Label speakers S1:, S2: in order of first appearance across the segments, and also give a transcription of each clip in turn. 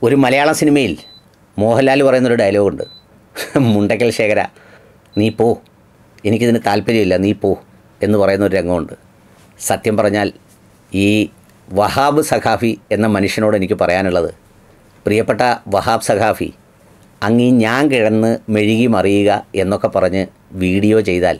S1: ഒരു മലയാള സിനിമയിൽ മോഹൻലാൽ പറയുന്നൊരു ഡയലോഗുണ്ട്, മുണ്ടക്കൽ ശേഖര നീ പോ, എനിക്കിതിന് താല്പര്യമില്ല, നീ പോ എന്ന് പറയുന്നൊരു രംഗമുണ്ട്. സത്യം പറഞ്ഞാൽ ഈ വഹാബ് സഖാഫി എന്ന മനുഷ്യനോട് എനിക്ക് പറയാനുള്ളത്, പ്രിയപ്പെട്ട വഹാബ് സഖാഫി, അങ്ങീ ഞാൻ കിടന്ന് മെഴുകി മറിയുക എന്നൊക്കെ പറഞ്ഞ് വീഡിയോ ചെയ്താൽ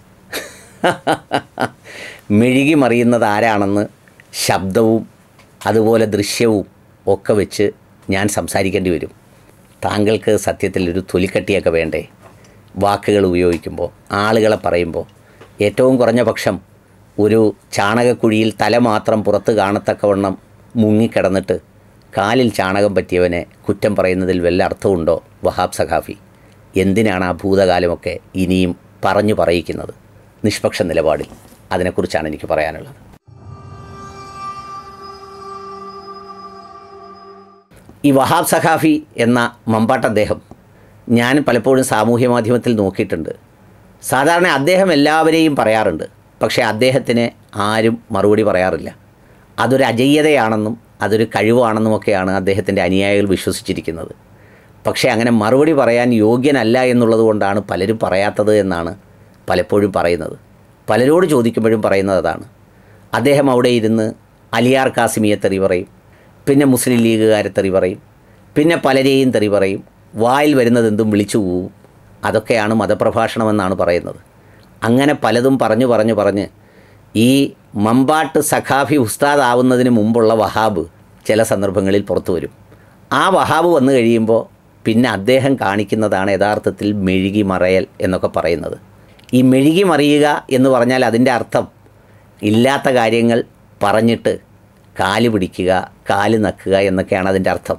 S1: മെഴുകി മറിയുന്നത് ആരാണെന്ന് ശബ്ദവും അതുപോലെ ദൃശ്യവും ഒക്കെ വെച്ച് ഞാൻ സംസാരിക്കേണ്ടി വരും. താങ്കൾക്ക് സത്യത്തിൽ ഒരു തൊലിക്കട്ടിയൊക്കെ വേണ്ടേ? വാക്കുകൾ ഉപയോഗിക്കുമ്പോൾ, ആളുകളെ പറയുമ്പോൾ ഏറ്റവും കുറഞ്ഞ പക്ഷം ഒരു ചാണകക്കുഴിയിൽ തല മാത്രം പുറത്ത് കാണത്തക്കവണ്ണം മുങ്ങിക്കിടന്നിട്ട് കാലിൽ ചാണകം പറ്റിയവനെ കുറ്റം പറയുന്നതിൽ വല്ല അർത്ഥമുണ്ടോ വഹാബ് സഖാഫി? എന്തിനാണ് ആ ഭൂതകാലമൊക്കെ ഇനിയും പറഞ്ഞു പറയിക്കുന്നത്? നിഷ്പക്ഷ നിലപാടിൽ അതിനെക്കുറിച്ചാണ് എനിക്ക് പറയാനുള്ളത്. ഈ വഹാബ് സഖാഫി എന്ന മമ്പാട്ട് അദ്ദേഹം ഞാൻ പലപ്പോഴും സാമൂഹ്യ മാധ്യമത്തിൽ നോക്കിയിട്ടുണ്ട്. സാധാരണ അദ്ദേഹം എല്ലാവരെയും പറയാറുണ്ട്, പക്ഷേ അദ്ദേഹത്തിന് ആരും മറുപടി പറയാറില്ല. അതൊരു അജയ്യതയാണെന്നും അതൊരു കഴിവാണെന്നുമൊക്കെയാണ് അദ്ദേഹത്തിൻ്റെ അനുയായികൾ വിശ്വസിച്ചിരിക്കുന്നത്. പക്ഷേ അങ്ങനെ മറുപടി പറയാൻ യോഗ്യനല്ല എന്നുള്ളത് കൊണ്ടാണ് പലരും പറയാത്തത് എന്നാണ് പലപ്പോഴും പറയുന്നത്. പലരോട് ചോദിക്കുമ്പോഴും പറയുന്നത് അതാണ്. അദ്ദേഹം അവിടെ ഇരുന്ന് അലിയാർ കാസിമിയെ തെറി പറയും, പിന്നെ മുസ്ലിം ലീഗുകാരെ തെറി പറയും, പിന്നെ പലരെയും തെറി പറയും, വായിൽ വരുന്നതെന്തും വിളിച്ചു പോവും. അതൊക്കെയാണ് മതപ്രഭാഷണമെന്നാണ് പറയുന്നത്. അങ്ങനെ പലതും പറഞ്ഞ് ഈ മമ്പാട്ട് സഖാഫി ഉസ്താദ് ആവുന്നതിന് മുമ്പുള്ള വഹാബ് ചില സന്ദർഭങ്ങളിൽ പുറത്തു വരും. ആ വഹാബ് വന്നു കഴിയുമ്പോൾ പിന്നെ അദ്ദേഹം കാണിക്കുന്നതാണ് യഥാർത്ഥത്തിൽ മെഴുകി മറയൽ എന്നൊക്കെ പറയുന്നത്. ഈ മെഴുകി മറിയുക എന്ന് പറഞ്ഞാൽ അതിൻ്റെ അർത്ഥം ഇല്ലാത്ത കാര്യങ്ങൾ പറഞ്ഞിട്ട് കാല് പിടിക്കുക, കാല് നക്കുക എന്നൊക്കെയാണ് അതിൻ്റെ അർത്ഥം.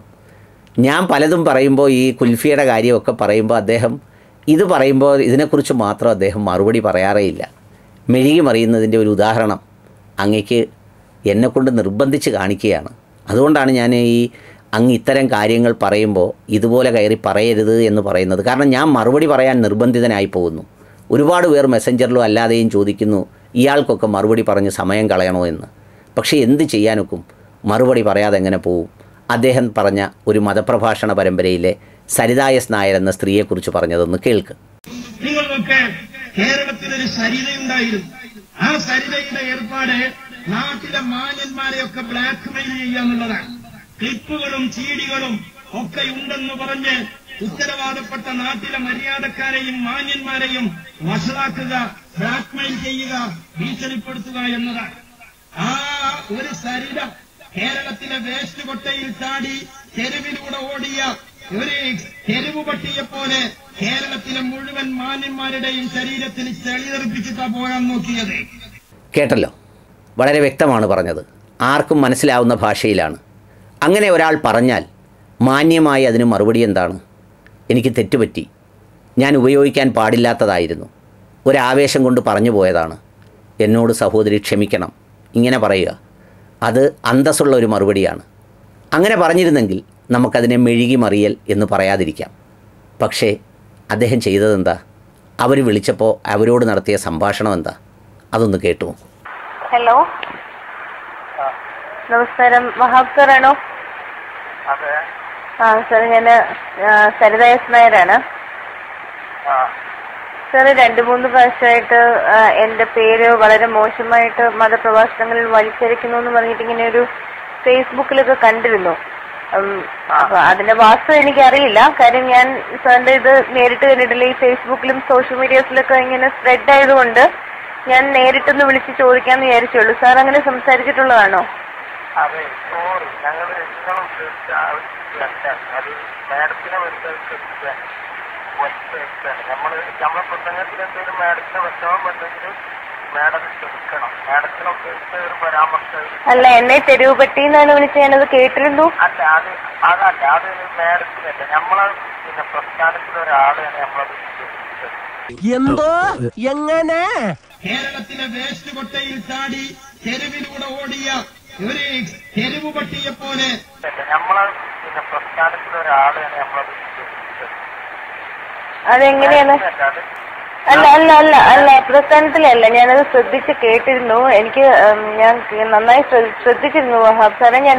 S1: ഞാൻ പലതും പറയുമ്പോൾ, ഈ കുൽഫിയുടെ കാര്യമൊക്കെ പറയുമ്പോൾ അദ്ദേഹം ഇത് പറയുമ്പോൾ ഇതിനെക്കുറിച്ച് മാത്രം അദ്ദേഹം മറുപടി പറയാറേ ഇല്ല. മെഴുകി മറിയുന്നതിൻ്റെ ഒരു ഉദാഹരണം അങ്ങേക്ക് എന്നെക്കൊണ്ട് നിർബന്ധിച്ച് കാണിക്കുകയാണ്. അതുകൊണ്ടാണ് ഞാൻ അങ്ങ് ഇത്തരം കാര്യങ്ങൾ പറയുമ്പോൾ ഇതുപോലെ കയറി പറയരുത് എന്ന് പറയുന്നത്. കാരണം ഞാൻ മറുപടി പറയാൻ നിർബന്ധിതനായി പോകുന്നു. ഒരുപാട് പേർ മെസ്സഞ്ചറിലും അല്ലാതെയും ചോദിക്കുന്നു, ഇയാൾക്കൊക്കെ മറുപടി പറഞ്ഞ് സമയം കളയണോ എന്ന്. പക്ഷേ എന്ത് ചെയ്യാനൊക്കും, മറുപടി പറയാതെ എങ്ങനെ പോവും? അദ്ദേഹം പറഞ്ഞ ഒരു മതപ്രഭാഷണ പരമ്പരയിലെ സരിത എസ് നായർ എന്ന സ്ത്രീയെക്കുറിച്ച് പറഞ്ഞതൊന്ന് കേൾക്ക്.
S2: നിങ്ങൾക്കൊക്കെ കേരളത്തിലൊരു സരിതയുണ്ടായിരുന്നു. ആ സരിതയുടെ ഏർപ്പാട് നാട്ടിലെ മാന്യന്മാരെയൊക്കെ ബ്ലാക്ക് മെയിൽ ചെയ്യുക എന്നുള്ളതാണ്. ക്ലിപ്പുകളും ചീടികളും ഒക്കെ ഉണ്ടെന്ന് പറഞ്ഞ് ഉത്തരവാദപ്പെട്ട നാട്ടിലെ മര്യാദക്കാരെയും മാന്യന്മാരെയും വഷളാക്കുക, ബ്ലാക്ക്മെയിൽ ചെയ്യുക, ഭീഷണിപ്പെടുത്തുക എന്നതാണ്. ആ ഒരു സരിത കേരളത്തിലെ വേസ്റ്റ് കൊട്ടയിൽ ചാടി തെരുവിലൂടെ ഓടിയ ഒരു തെരുവ് പട്ടിയെ പോലെ കേരളത്തിലെ മുഴുവൻ മാന്യന്മാരുടെയും ശരീരത്തിൽ ചെളിതെറിപ്പിച്ചിട്ടാ പോകാൻ നോക്കിയത്.
S1: കേട്ടല്ലോ, വളരെ വ്യക്തമാണ് പറഞ്ഞത്, ആർക്കും മനസ്സിലാവുന്ന ഭാഷയിലാണ്. അങ്ങനെ ഒരാൾ പറഞ്ഞാൽ മാന്യമായി അതിന് മറുപടി എന്താണ്? എനിക്ക് തെറ്റുപറ്റി, ഞാൻ ഉപയോഗിക്കാൻ പാടില്ലാത്തതായിരുന്നു, ഒരാവേശം കൊണ്ട് പറഞ്ഞു പോയതാണ്, എന്നോട് സഹോദരി ക്ഷമിക്കണം, ഇങ്ങനെ പറയുക. അത് അന്തസ്സുള്ള ഒരു മറുപടിയാണ്. അങ്ങനെ പറഞ്ഞിരുന്നെങ്കിൽ നമുക്കതിനെ മെഴുകി മറിയൽ എന്ന് പറയാതിരിക്കാം. പക്ഷേ അദ്ദേഹം ചെയ്തതെന്താ? അവർ വിളിച്ചപ്പോൾ അവരോട് നടത്തിയ സംഭാഷണം എന്താ? അതൊന്ന് കേട്ടു.
S3: ഹലോ, നമസ്കാരം, വഹാബ് സാറാണോ? ആ സാർ, ഞാൻ സരിത എസ് നായരാണ്. സാർ, 2-3 പ്രാവശ്യമായിട്ട് എൻ്റെ പേര് വളരെ മോശമായിട്ട് മതപ്രഭാഷണങ്ങളിൽ വലിച്ചരിക്കുന്നു എന്ന് പറഞ്ഞിട്ട് ഇങ്ങനെ ഒരു ഫേസ്ബുക്കിലൊക്കെ കണ്ടിരുന്നു. അപ്പൊ അതിന്റെ വാസ്തവം എനിക്കറിയില്ല. കാര്യം ഞാൻ സാറിന്റെ ഇത് നേരിട്ട് കണ്ടിട്ടില്ല. ഈ ഫേസ്ബുക്കിലും സോഷ്യൽ മീഡിയാസിലൊക്കെ ഇങ്ങനെ സ്പ്രെഡ് ആയതുകൊണ്ട് ഞാൻ നേരിട്ടൊന്ന് വിളിച്ച് ചോദിക്കാന്ന് വിചാരിച്ചുള്ളൂ. സാർ അങ്ങനെ സംസാരിച്ചിട്ടുള്ളതാണോ?
S4: അതെ, സോറി, ഞങ്ങൾ നമ്മളെ പ്രസംഗത്തിൽ എന്തെങ്കിലും മാഡത്തിന് വിഷമം ഉണ്ടെങ്കിൽ മാഡം ക്ഷമിക്കണം. മാഡത്തിനൊക്കെ ഒരു പരാമർശം
S3: അല്ല, എന്നെ തെരുവ് പട്ടി എന്നാണ് വിളിച്ചത്, ഞാനത് കേട്ടിരുന്നു.
S4: അല്ല, അതല്ല, അത് മാഡത്തിനല്ല, നമ്മളെ പിന്നെ പ്രസ്ഥാനത്തിലൊരാളെയാണ് നമ്മളത്
S5: എന്തോ എങ്ങനെ
S2: കേരളത്തിലെ വേസ്റ്റ് കൊട്ടയിൽ ചാടി തെരുവിലൂടെ ഓടിയ ഒരു തെരുവ് പട്ടിയെ പോലെ
S4: നമ്മളെ പിന്നെ പ്രസ്ഥാനത്തിലൊരാളെയാണ് നമ്മളത്
S3: അതെങ്ങനെയാണ്? അല്ല അല്ല അല്ല അല്ല പ്രസ്ഥാനത്തിലല്ല, ഞാനത് ശ്രദ്ധിച്ച് കേട്ടിരുന്നു. ഞാൻ നന്നായി ശ്രദ്ധിച്ചിരുന്നു വഹാബ് സാറെ. ഞാനൊരു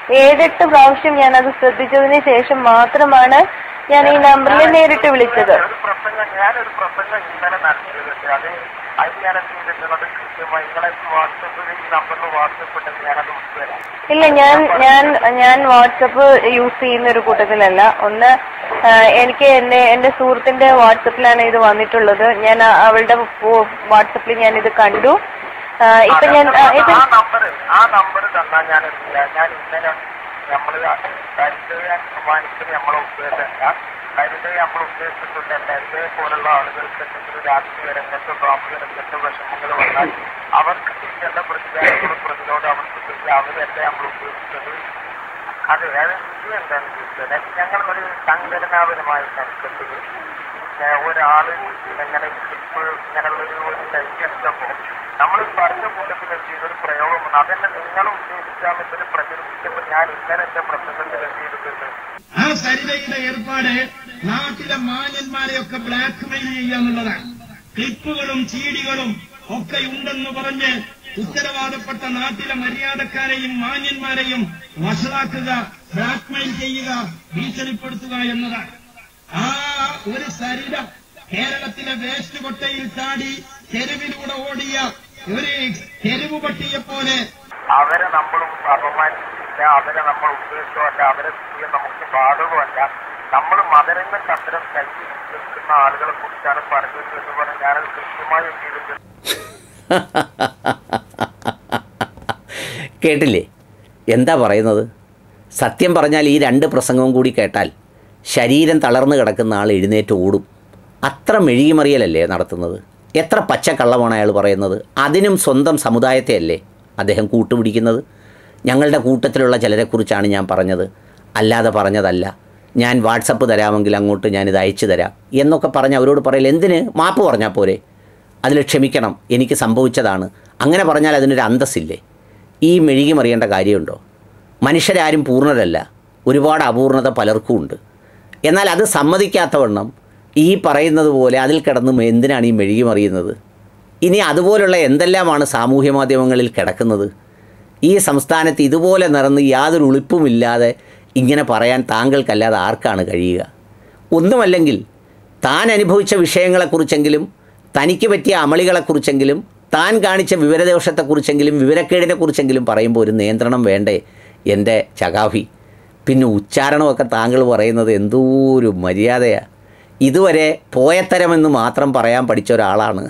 S3: 7-8 പ്രാവശ്യം ഞാൻ അത് ശ്രദ്ധിച്ചതിന് ശേഷം മാത്രമാണ് ഞാൻ ഈ നമ്പറിൽ നേരിട്ട് വിളിച്ചത്.
S4: ഞാനൊരു പ്രസംഗം ഇന്നലെ നടത്തിയത് അത് ഞാൻ ചെയ്തിട്ടുള്ളത് കൃത്യമായി നിങ്ങളെ വാട്സപ്പിൽ ഈ നമ്പറിൽ വാട്സപ്പ് ഉണ്ടെങ്കിൽ ഞാനത് വിട്ടുതരാം.
S3: ഇല്ല, ഞാൻ വാട്സപ്പ് യൂസ് ചെയ്യുന്ന ഒരു കൂട്ടത്തിലല്ല. ഒന്ന് എനിക്ക് എന്റെ സുഹൃത്തിന്റെ വാട്സപ്പിലാണ് ഇത് വന്നിട്ടുള്ളത്. ഞാൻ അവളുടെ വാട്സപ്പിൽ ഞാൻ ഇത് കണ്ടു. ഇപ്പൊ ഞാൻ
S4: ആ നമ്പർ തന്നാൽ ഞാൻ ഇന്നലെ നമ്മള് മാനിക്കുന്ന നമ്മളെ ഉദ്ദേശമല്ല. ഹരിതയെ നമ്മൾ ഉദ്ദേശിച്ചിട്ടുണ്ടല്ല. ഹരിതയെ പോലുള്ള ആളുകൾക്ക് എന്തെങ്കിലും രാഷ്ട്രീയ രംഗത്തോ സാമൂഹ്യ രംഗത്തോ വിഷമങ്ങൾ വന്നാൽ അവർക്ക് ചെയ്യേണ്ട പ്രതികാരങ്ങളും പ്രതിരോധം അവർക്ക് ചെയ്യാം. അവരല്ല നമ്മൾ ഉദ്ദേശിച്ചത്. അതെ, അത് ഇത് എന്താണെന്ന് ചോദിച്ചാൽ ഞങ്ങളൊരു സംഘടനാപരമായ സംഘത്തിൽ ഒരാള് ഇങ്ങനെ ഇങ്ങനെയുള്ളൊരു തെറ്റെടുത്തപ്പോൾ നമ്മൾ പറഞ്ഞ കൂട്ടത്തിൽ ചെയ്തൊരു പ്രയോഗമാണ്. അതെന്നെ നിങ്ങൾ ഉദ്ദേശിച്ചാൽ പ്രചരിപ്പിച്ചപ്പോൾ ഞാൻ ഇന്നലെ എന്റെ പ്രസംഗത്തിൽ എത്തിയിട്ടുണ്ട്.
S2: ആ സരിതയുടെ ഏർപ്പാട് നാട്ടിലെ മാന്യന്മാരെയൊക്കെ ബ്ലാക്ക് മെയിൽ ചെയ്യാന്നുള്ളതാണ്. ക്ലിപ്പുകളും ചീടികളും ഒക്കെ ഉണ്ടെന്ന് പറഞ്ഞ് ഉത്തരവാദപ്പെട്ട നാട്ടിലെ മര്യാദക്കാരെയും മാന്യന്മാരെയും വഷളാക്കുക, ബ്ലാക്ക്മെയിൽ ചെയ്യുക, ഭീഷണിപ്പെടുത്തുക എന്നതാണ്. ആ ഒരു സരിത കേരളത്തിലെ വേസ്റ്റ് കൊട്ടയിൽ ചാടി തെരുവിലൂടെ ഓടിയ ഒരു തെരുവ് പട്ടിയെ പോലെ
S4: അവരെ നമ്മളും അപമാനിച്ചില്ല, അവരെ നമ്മൾ ഉദ്ദേശമല്ല, അവരെ ചെയ്യാൻ നമുക്ക് ബാധകമല്ല. നമ്മൾ മതരംഗത്ത് അത്തരം കൽപ്പി നിൽക്കുന്ന ആളുകളെ കുറിച്ചാണ് പറഞ്ഞത് എന്ന് പറഞ്ഞ് ഞാനത് കൃത്യമായി ചെയ്തിട്ടുണ്ട്.
S1: കേട്ടില്ലേ എന്താ പറയുന്നത്? സത്യം പറഞ്ഞാൽ ഈ 2 പ്രസംഗവും കൂടി കേട്ടാൽ ശരീരം തളർന്നു കിടക്കുന്ന ആൾ എഴുന്നേറ്റ് ഓടും. അത്ര മെഴുകിമറിയലല്ലേ നടത്തുന്നത്? എത്ര പച്ചക്കള്ളമാണ് അയാൾ പറയുന്നത്? അതിനും സ്വന്തം സമുദായത്തെയല്ലേ അദ്ദേഹം കൂട്ടുപിടിക്കുന്നത്? ഞങ്ങളുടെ കൂട്ടത്തിലുള്ള ചിലരെക്കുറിച്ചാണ് ഞാൻ പറഞ്ഞത്, അല്ലാതെ പറഞ്ഞതല്ല. ഞാൻ വാട്സപ്പ് തരാമെങ്കിൽ അങ്ങോട്ട് ഞാനിത് അയച്ചു തരാം എന്നൊക്കെ പറഞ്ഞ് അവരോട് പറയൽ എന്തിന്? മാപ്പ് പറഞ്ഞാൽ പോരെ? അതിൽ ക്ഷമിക്കണം, എനിക്ക് സംഭവിച്ചതാണ്, അങ്ങനെ പറഞ്ഞാൽ അതിനൊരു അന്തസ്സില്ലേ? ഈ മെഴുകിമറിയേണ്ട കാര്യമുണ്ടോ? മനുഷ്യരാരും പൂർണ്ണരല്ല, ഒരുപാട് അപൂർണത പലർക്കും ഉണ്ട്. എന്നാൽ അത് സമ്മതിക്കാത്തവണ്ണം ഈ പറയുന്നത് പോലെ അതിൽ കിടന്നും എന്തിനാണ് ഈ മെഴുകിമറിയുന്നത്? ഇനി അതുപോലുള്ള എന്തെല്ലാമാണ് സാമൂഹ്യ മാധ്യമങ്ങളിൽ കിടക്കുന്നത്? ഈ സംസ്ഥാനത്ത് ഇതുപോലെ നിറന്ന് യാതൊരു ഉളിപ്പുമില്ലാതെ ഇങ്ങനെ പറയാൻ താങ്കൾക്കല്ലാതെ ആർക്കാണ് കഴിയുക? ഒന്നുമല്ലെങ്കിൽ താൻ അനുഭവിച്ച വിഷയങ്ങളെക്കുറിച്ചെങ്കിലും തനിക്ക് പറ്റിയ അമളികളെക്കുറിച്ചെങ്കിലും താൻ കാണിച്ച വിവരദോഷത്തെക്കുറിച്ചെങ്കിലും വിവരക്കേടിനെക്കുറിച്ചെങ്കിലും പറയുമ്പോൾ ഒരു നിയന്ത്രണം വേണ്ടേ എൻ്റെ ചകാഫി? പിന്നെ ഉച്ചാരണമൊക്കെ താങ്കൾ പറയുന്നത് എന്തോ ഒരു മര്യാദയാണ്. ഇതുവരെ പോയത്തരമെന്ന് മാത്രം പറയാൻ പഠിച്ച ഒരാളാണ്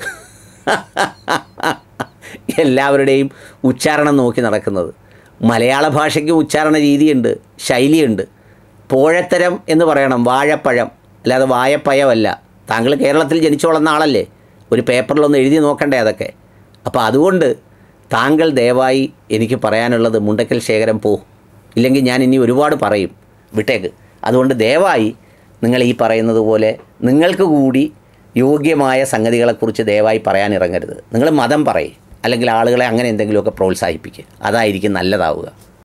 S1: എല്ലാവരുടെയും ഉച്ചാരണം നോക്കി നടക്കുന്നത്. മലയാള ഭാഷയ്ക്ക് ഉച്ചാരണ രീതിയുണ്ട്, ശൈലിയുണ്ട്. പോഴത്തരം എന്ന് പറയണം, വാഴപ്പഴം, അല്ലാതെ വായപ്പഴമല്ല. താങ്കൾ കേരളത്തിൽ ജനിച്ചു വളർന്ന ആളല്ലേ, ഒരു പേപ്പറിലൊന്ന് എഴുതി നോക്കണ്ടേ അതൊക്കെ? അപ്പോൾ അതുകൊണ്ട് താങ്കൾ ദയവായി എനിക്ക് പറയാനുള്ളത് മുണ്ടക്കൽ ശേഖരം പോ, ഇല്ലെങ്കിൽ ഞാൻ ഇനി ഒരുപാട് പറയും, വിട്ടേക്ക്. അതുകൊണ്ട് ദയവായി നിങ്ങൾ ഈ പറയുന്നത് പോലെ നിങ്ങൾക്ക് കൂടി യോഗ്യമായ സംഗതികളെക്കുറിച്ച് ദയവായി പറയാനിറങ്ങരുത്. നിങ്ങൾ മതം പറയും, അല്ലെങ്കിൽ ആളുകളെ അങ്ങനെ എന്തെങ്കിലുമൊക്കെ പ്രോത്സാഹിപ്പിക്കുക, അതായിരിക്കും നല്ലതാവുക.